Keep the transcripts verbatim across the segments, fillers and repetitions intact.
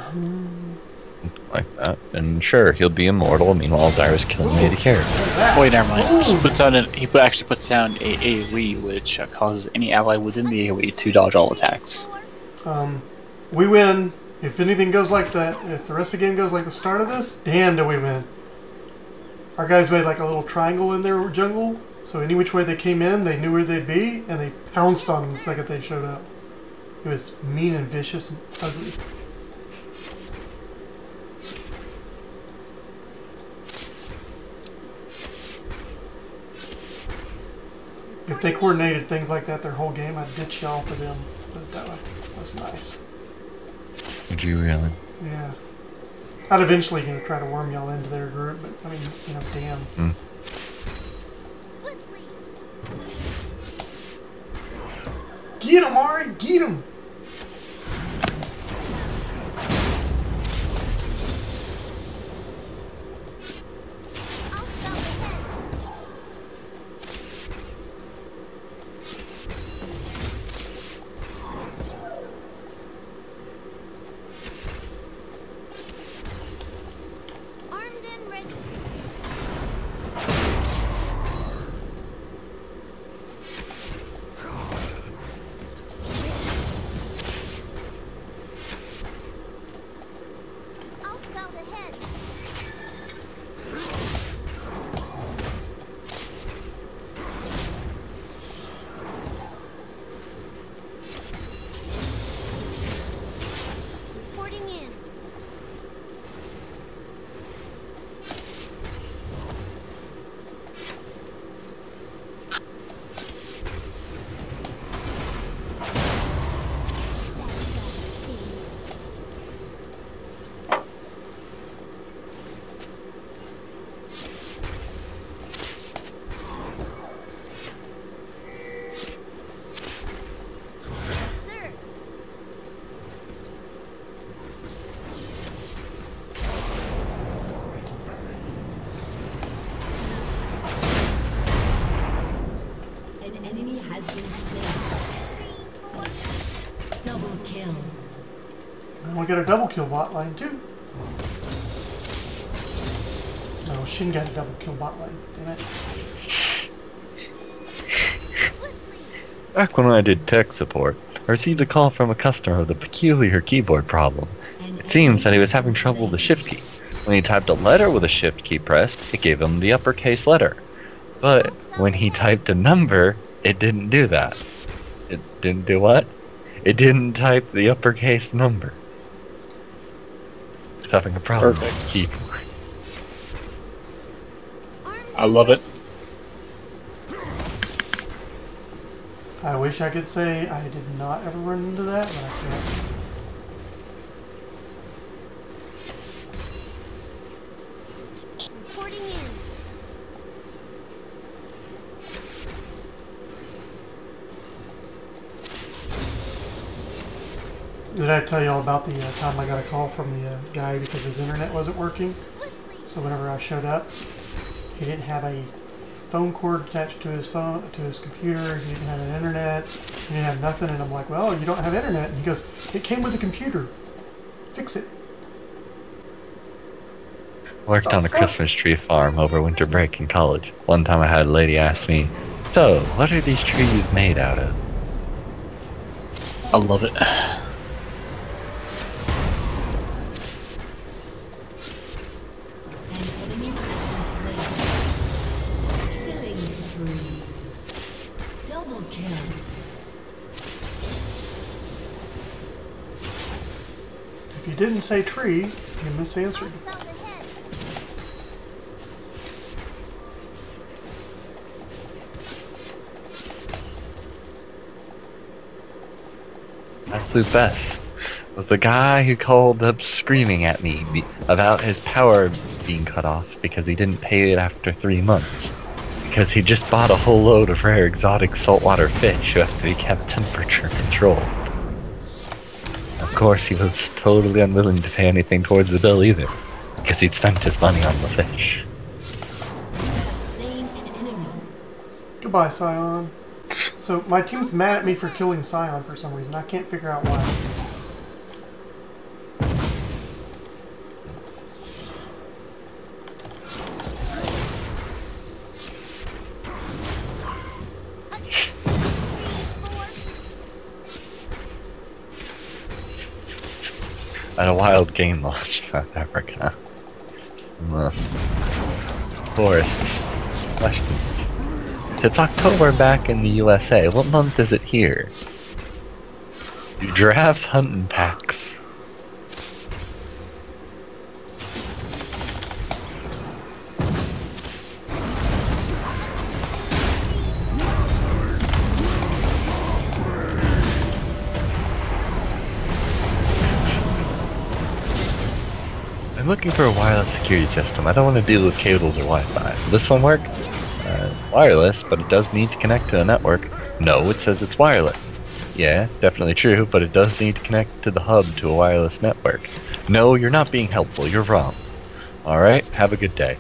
Like that. And sure, he'll be immortal. Meanwhile, Zyra's killing me to care. Wait, never mind. He puts down an, he put, actually puts down a AoE, which uh, causes any ally within the AoE to dodge all attacks. Um, we win. If anything goes like that, if the rest of the game goes like the start of this, damn do we win. Our guys made like a little triangle in their jungle, so any which way they came in, they knew where they'd be, and they pounced on them the second they showed up. It was mean and vicious and ugly. If they coordinated things like that their whole game, I'd ditch y'all for them. But that was nice. Would you really? Yeah. I'd eventually you know, try to worm y'all into their group, but I mean, you know, damn. Mm. Get him, Ari! Get him! We got a double kill bot lane too. No, Shin got a double kill bot lane. Damn it. Back when I did tech support, I received a call from a customer with a peculiar keyboard problem. It seems that he was having trouble with the shift key. When he typed a letter with a shift key pressed, it gave him the uppercase letter. But when he typed a number, it didn't do that. It didn't do what? It didn't type the uppercase number. It's having a problem with the keyboard. I love it. I wish I could say I did not ever run into that, but I can't. Reporting in. Did I tell you all about the uh, time I got a call from the uh, guy because his internet wasn't working? So whenever I showed up, he didn't have a phone cord attached to his phone, to his computer. He didn't have an internet. He didn't have nothing. And I'm like, well, you don't have internet. And he goes, it came with the computer. Fix it. Worked on a Christmas tree farm over winter break in college. One time I had a lady ask me, so, what are these trees made out of? I love it. If you didn't say tree, you misanswered. Absolute best was the guy who called up screaming at me be about his power being cut off because he didn't pay it after three months. Because he just bought a whole load of rare exotic saltwater fish who have to be kept temperature controlled. Of course, he was totally unwilling to pay anything towards the bill either, because he'd spent his money on the fish. Goodbye, Sion. So my team's mad at me for killing Sion for some reason. I can't figure out why. at a wild game launch, South Africa. Some, uh, forests. Questions. It's October back in the U S A. What month is it here? Do giraffes hunt in packs? I'm looking for a wireless security system. I don't want to deal with cables or Wi-Fi. Will this one work? Uh, it's wireless, but it does need to connect to a network. No, it says it's wireless. Yeah, definitely true, but it does need to connect to the hub to a wireless network. No, you're not being helpful. You're wrong. Alright, have a good day.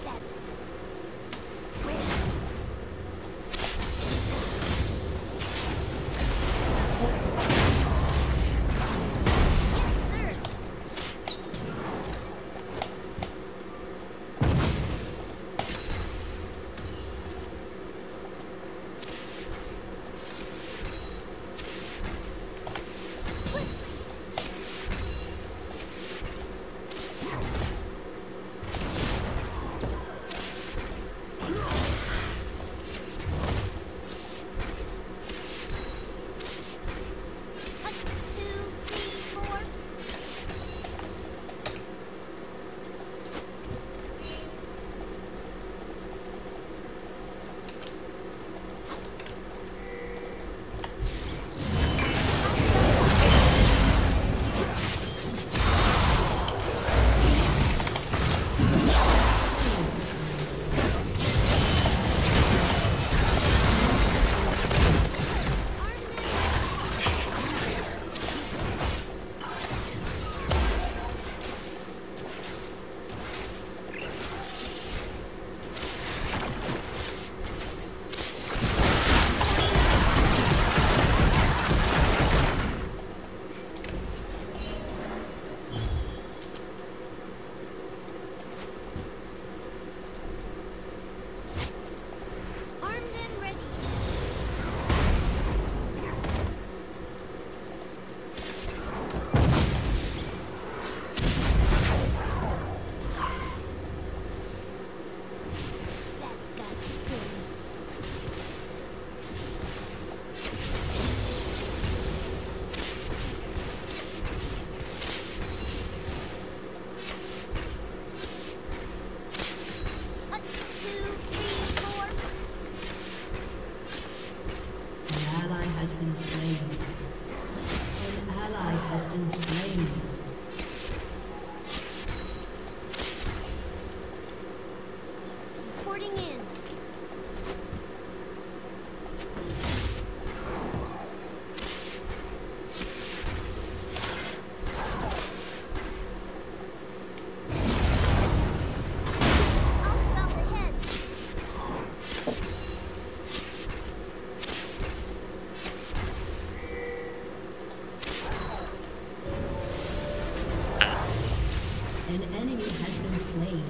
An enemy has been slain.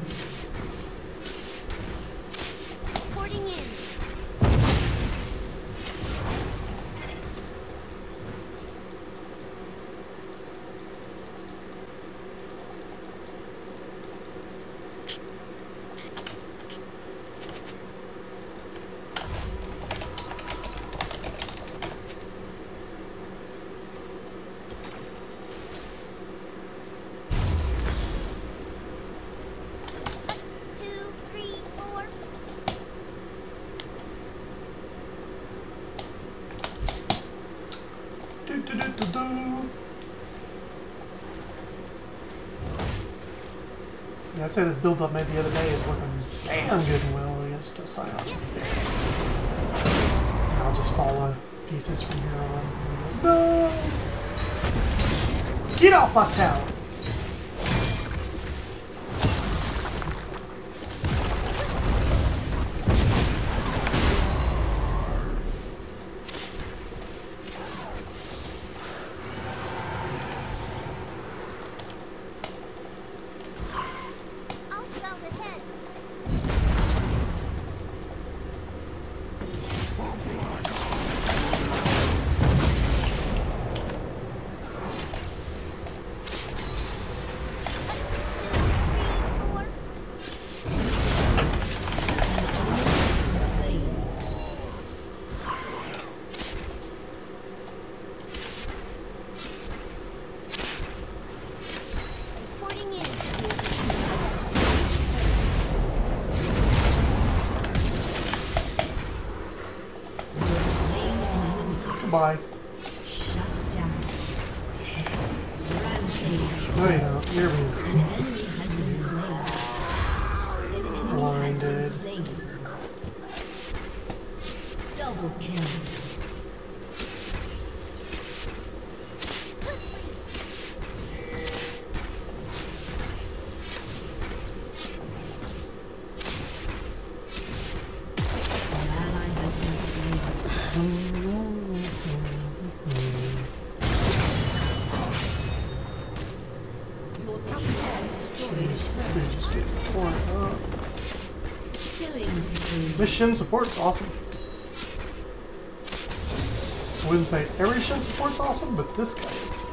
Porting in. Yeah, I'd say this build up made the other day is working damn good and well against a Sion. I'll just follow pieces from here on. No! Get off my tower! supply. Shut down. Rampage. No, you don't. You're being An enemy has been slain. An enemy has been blinded. slain. Double kill. An ally has been slain. Your team has destroyed This a dude just getting torn up. killing spree. This Shin support's awesome. I wouldn't say every Shin support's awesome, but this guy is.